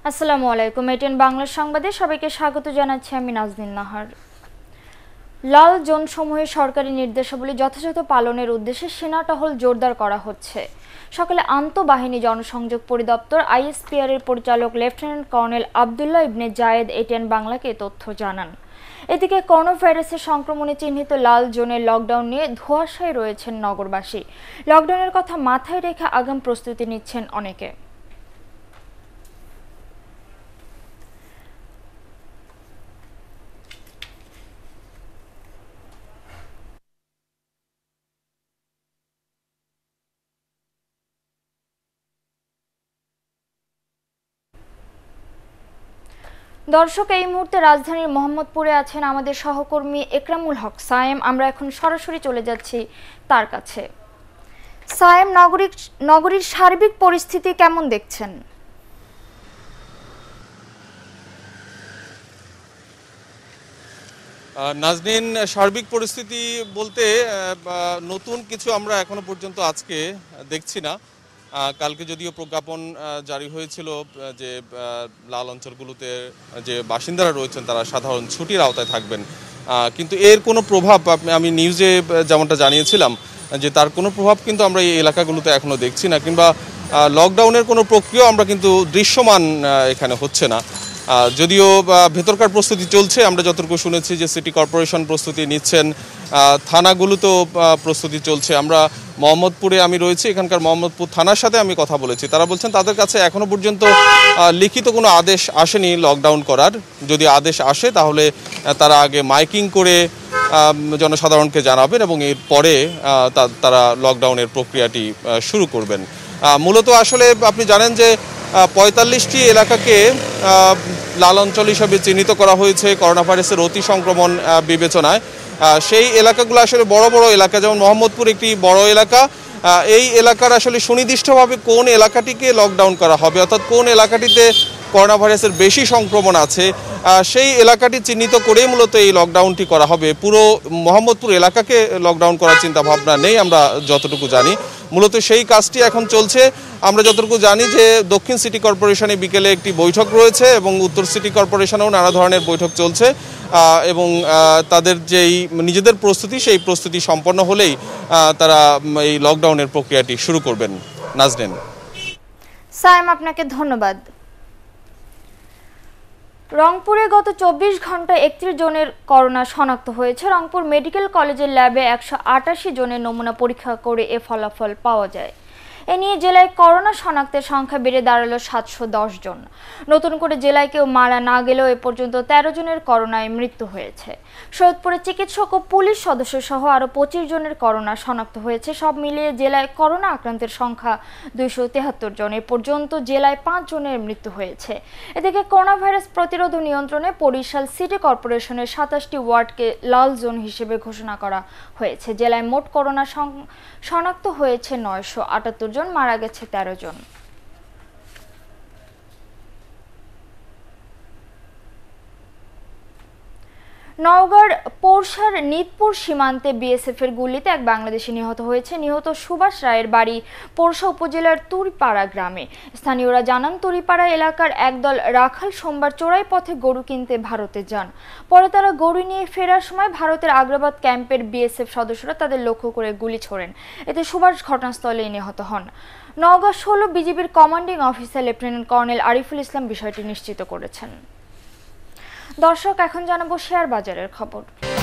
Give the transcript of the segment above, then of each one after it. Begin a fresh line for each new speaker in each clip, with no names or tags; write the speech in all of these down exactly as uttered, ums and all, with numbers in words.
আসসালামু আলাইকুম। এটিএন বাংলা সংবাদে সবাইকে স্বাগত জানাচ্ছি আমি নাজনীন নাহার। লাল জোন সমূহে সরকারি নির্দেশাবলী যথাযথ পালনের উদ্দেশ্যে সেনা টহল জোরদার করা হচ্ছে। সকালে আন্তঃবাহিনী জনসংযোগ পরিদপ্তর আইএসপিআর এর পরিচালক lieutenant colonel Abdullah Ibne Zayed ATN বাংলাকে তথ্য জানান। এদিকে করোনা ভাইরাসের সংক্রমণে চিহ্নিত লাল জোনের লকডাউন নিয়ে ধোঁয়াশায় রয়েছেন নগরবাসী। লকডাউনের কথা মাথায় রেখে আগাম প্রস্তুতি নিচ্ছেন অনেকে। দর্শক, এই মুহূর্তে রাজধানীর মোহাম্মদপুরে আছেন আমাদের সহকর্মী একরামুল হক সায়েম। আমরা এখন সরাসরি চলে যাচ্ছি তার কাছে। সায়েম, নগরীর নগরীর সার্বিক পরিস্থিতি কেমন দেখছেন?
নাজনীন, সার্বিক পরিস্থিতি বলতে নতুন কিছু আমরা এখনো পর্যন্ত আজকে দেখছি না। কালকে যদিও প্রজ্ঞাপন জারি হয়েছিল যে লাল অঞ্চলগুলোতে যে বাসিন্দারা রয়েছেন তারা সাধারণ ছুটির আওতায় থাকবেন, কিন্তু এর কোনো প্রভাব আমি নিউজে যেমনটা জানিয়েছিলাম যে তার কোনো প্রভাব কিন্তু আমরা এই এলাকাগুলোতে এখনো দেখছি না, কিংবা লকডাউনের কোনো প্রক্রিয়া আমরা কিন্তু দৃশ্যমান এখানে হচ্ছে না। যদিও ভেতরকার প্রস্তুতি চলছে, আমরা যতটুকু শুনেছি যে সিটি কর্পোরেশন প্রস্তুতি নিচ্ছেন, থানাগুলোতেও প্রস্তুতি চলছে। আমরা মোহাম্মদপুরে আমি রয়েছি, এখানকার মোহাম্মদপুর থানার সাথে আমি কথা বলেছি, তারা বলছেন তাদের কাছে এখনো পর্যন্ত লিখিত কোনো আদেশ আসেনি লকডাউন করার। যদি আদেশ আসে তাহলে তারা আগে মাইকিং করে জনসাধারণকে জানাবেন এবং এরপরে তারা লকডাউনের প্রক্রিয়াটি শুরু করবেন। মূলত আসলে আপনি জানেন যে পঁয়তাল্লিশটি এলাকাকে লাল অঞ্চল হিসাবে চিহ্নিত করা হয়েছে করোনা ভাইরাসের অতি সংক্রমণ বিবেচনায়। সেই এলাকাগুলো আসলে বড় বড় এলাকা, যেমন মোহাম্মদপুর একটি বড় এলাকা। এই এলাকার আসলে সুনির্দিষ্টভাবে কোন এলাকাটিকে লকডাউন করা হবে, অর্থাৎ কোন এলাকাটিতে করোনা ভাইরাসের বেশি সংক্রমণ আছে, সেই এলাকাটি চিহ্নিত করেই মূলত এই লকডাউনটি করা হবে। পুরো মোহাম্মদপুর এলাকাকে লকডাউন করার চিন্তা ভাবনা নেই আমরা যতটুকু জানি। মূলত সেই কাজটি এখন চলছে। আমরা যতটুকু জানি যে দক্ষিণ সিটি কর্পোরেশনে বিকেলে একটি বৈঠক রয়েছে এবং উত্তর সিটি কর্পোরেশনেও নানা ধরনের বৈঠক চলছে, এবং তাদের যেই নিজেদের প্রস্তুতি সেই প্রস্তুতি সম্পন্ন হলেই তারা এই লকডাউনের প্রক্রিয়াটি শুরু করবেন। নাজনীন।
সায়েম, আপনাকে ধন্যবাদ। রংপুরে গত চব্বিশ ঘন্টায় একত্রিশ জনের করোনা শনাক্ত হয়েছে। রংপুর মেডিকেল কলেজের ল্যাবে একশো আটাশি জনের নমুনা পরীক্ষা করে এ ফলাফল পাওয়া যায়। এ নিয়ে জেলায় করোনা শনাক্তের সংখ্যা বেড়ে দাঁড়ালো সাতশো দশ জন। নতুন করে জেলায় কেউ মারা না গেলেও এ পর্যন্ত তেরো জনের করোনায় মৃত্যু হয়েছে। সৈয়দপুরে চিকিৎসক ও পুলিশ সদস্য সহ আরও পঁচিশ জনের করোনা শনাক্ত হয়েছে। সব মিলিয়ে জেলায় করোনা আক্রান্তের সংখ্যা দুইশো তেহাত্তর জন। এ পর্যন্ত জেলায় পাঁচ জনের মৃত্যু হয়েছে। এদিকে করোনা ভাইরাস প্রতিরোধ ও নিয়ন্ত্রণে বরিশাল সিটি কর্পোরেশনের সাতাশটি ওয়ার্ডকে লাল জোন হিসেবে ঘোষণা করা হয়েছে। জেলায় মোট করোনা শনাক্ত হয়েছে নয়শো আটাত্তর জন, মারা গেছে তেরো জন। নওগাঁর পৌরসার নিতপুর সীমান্তে বিএসএফ এর গুলিতে এক বাংলাদেশি নিহত হয়েছে। নিহত সুভাষ রায়ের বাড়ি পৌরসা উপজেলার তুরিপাড়া গ্রামে। স্থানীয়রা জানান, তুরিপাড়া এলাকার একদল রাখাল সোমবার চোরাই পথে গরু কিনতে ভারতে যান। পরে তারা গরু নিয়ে ফেরার সময় ভারতের আগ্রাবাদ ক্যাম্পের বিএসএফ সদস্যরা তাদের লক্ষ্য করে গুলি ছোড়েন। এতে সুভাষ ঘটনাস্থলেই নিহত হন। নওগাঁ ষোলো বিজিবির commanding officer lieutenant colonel Ariful Islam বিষয়টি নিশ্চিত করেছেন। দর্শক, এখন জানাবো শেয়ার বাজারের খবর।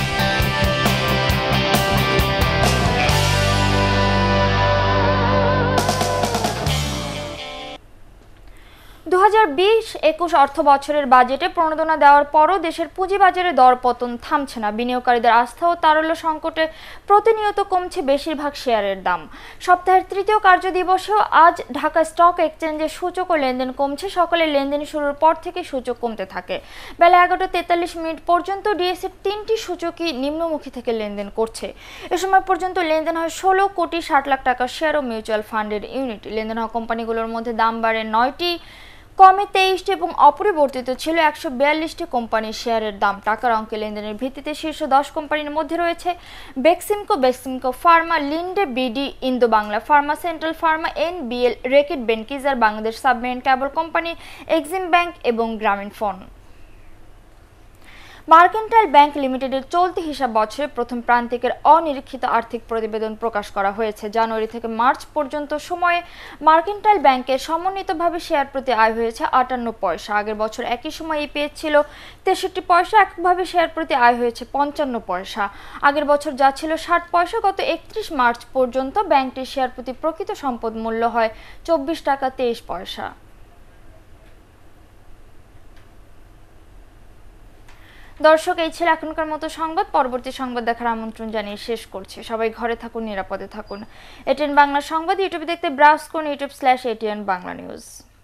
দু হাজার বিশ একুশ অর্থ বছরের বাজেটে প্রণোদনা দেওয়ার পরও দেশের পুঁজিবাজারে দরপতন থামছে না। বিনিয়োগকারীদের আস্থা ও তারল্য সংকটে প্রতিনিয়ত কমছে বেশিরভাগ শেয়ারের দাম। সপ্তাহের তৃতীয় কার্যদিবসেও আজ ঢাকা স্টক এক্সচেঞ্জে সূচক ও লেনদেন কমছে। সকালে লেনদেন শুরুর পর থেকে সূচক কমতে থাকে। বেলা এগারোটা তেতাল্লিশ মিনিট পর্যন্ত ডিএসইর তিনটি সূচকই নিম্নমুখী থেকে লেনদেন করছে। এ সময় পর্যন্ত লেনদেন হয় ষোলো কোটি ষাট লাখ টাকার শেয়ার ও মিউচুয়াল ফান্ডের ইউনিট। লেনদেন হওয়া কোম্পানিগুলোর মধ্যে দাম বাড়ে নয়টি কমে তেইশটি এবং অপরিবর্তিত ছিল একশো বিয়াল্লিশটি কোম্পানির শেয়ারের দাম। টাকার অঙ্কে লেনদেনের ভিত্তিতে শীর্ষ দশ কোম্পানির মধ্যে রয়েছে Beximco, Beximco pharma, Linde, BD, Indo Bangla pharma, central pharma, NBL, Reckitt Benckiser, Bangladesh submarine cable company, Exim bank এবং গ্রামীণ ফোন। মার্কেন্টাইল ব্যাংক লিমিটেডের চলতি হিসাব বছরের প্রথম প্রান্তিকের অনিরীক্ষিত আর্থিক প্রতিবেদন প্রকাশ করা হয়েছে। জানুয়ারি থেকে মার্চ পর্যন্ত সময়ে মার্কেন্টাইল ব্যাংকের সমন্বিতভাবে শেয়ার প্রতি আয় হয়েছে আটান্ন পয়সা। আগের বছর একই সময় ইপিএস ছিল তেষট্টি পয়সা, এককভাবে শেয়ার প্রতি আয় হয়েছে পঞ্চান্ন পয়সা। আগের বছর যা ছিল ষাট পয়সা। গত একত্রিশ মার্চ পর্যন্ত ব্যাংকটির শেয়ার প্রতি প্রকৃত সম্পদ মূল্য হয় চব্বিশ টাকা তেইশ পয়সা। দর্শক, এই ছিল এখনকার মতো সংবাদ। পরবর্তী সংবাদ দেখার আমন্ত্রণ জানিয়ে শেষ করছি। সবাই ঘরে থাকুন, নিরাপদে থাকুন। এটিএন বাংলা সংবাদ ইউটিউবে দেখতে ব্রাউজ করুন YouTube slash ATN Bangla news.